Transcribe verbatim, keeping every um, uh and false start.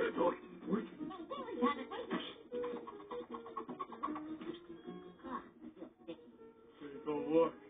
Oh, wait. Don't worry, Rabbit. Wait. Ah, you're sticky. It don't work.